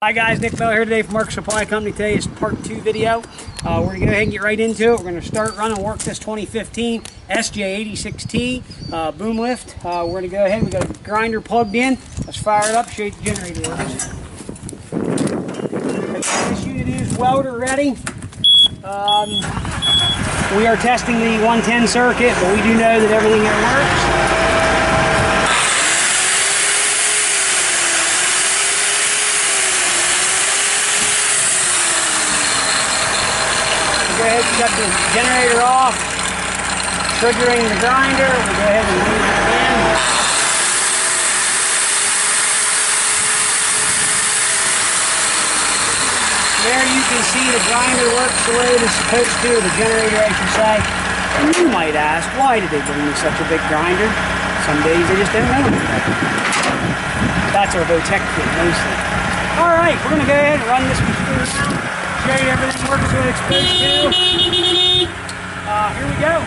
Hi guys, Nick Bell here today from Mark Supply Company. Today is part 2 video. We're going to go ahead and get right into it. We're going to start running work this 2015 SJ86T boom lift. We're going to go ahead, we got a grinder plugged in. Let's fire it up, show you the generator works. This unit is welder ready. We are testing the 110 circuit, but we do know that everything here works. Go ahead and shut the generator off, triggering the grinder. We'll go ahead and move it in. There you can see the grinder works the way it is supposed to, the generator I should say. And you might ask, why did they bring me such a big grinder? Some days they just don't know. That's our Votech kit mostly. Alright, we're going to go ahead and run this machine now. Show you everything works the way it's supposed to. Here we go.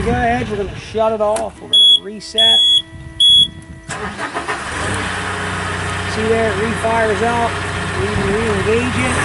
go ahead, we're going to shut it off. We're going to reset. See there, it refires up. We can re-engage it.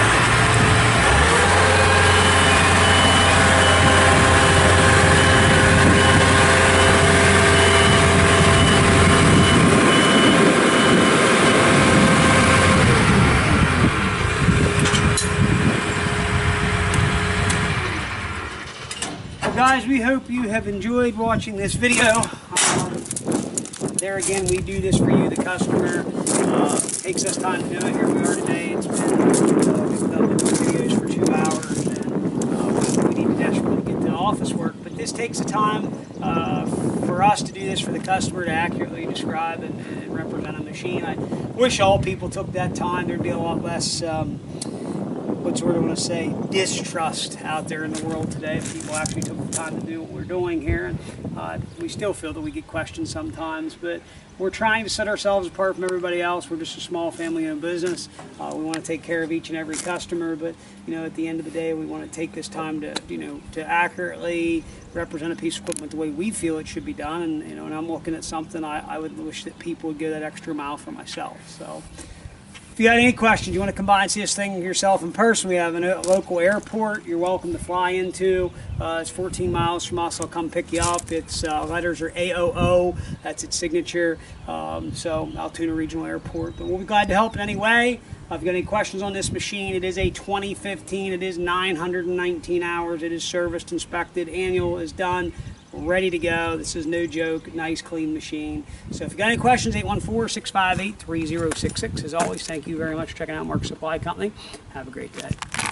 Guys, we hope you have enjoyed watching this video. There again, we do this for you, the customer. Takes us time to do it. Here we are today. It's been, we've done the videos for 2 hours, and we need to desperately get to office work. But this takes the time for us to do this for the customer, to accurately describe and represent a machine. I wish all people took that time. There'd be a lot less what's what I want to say, distrust out there in the world today. If people actually took the time to do what we're doing here. We still feel that we get questions sometimes, but we're trying to set ourselves apart from everybody else. We're just a small family-owned business. We want to take care of each and every customer, but at the end of the day, we want to take this time to to accurately represent a piece of equipment the way we feel it should be done. And and I'm looking at something, I would wish that people would go that extra mile for myself. So. If you got any questions, you want to come by and see this thing yourself in person, we have a local airport you're welcome to fly into. It's 14 miles from us. I'll come pick you up. Its letters are AOO. That's its signature. So Altoona Regional Airport. But we'll be glad to help in any way. If you got any questions on this machine, it is a 2015. It is 919 hours. It is serviced, inspected, annual is done. Ready to go. This is no joke. Nice, clean machine. So if you got any questions, 814-658-3066. As always, thank you very much for checking out Mark's Supply Company. Have a great day.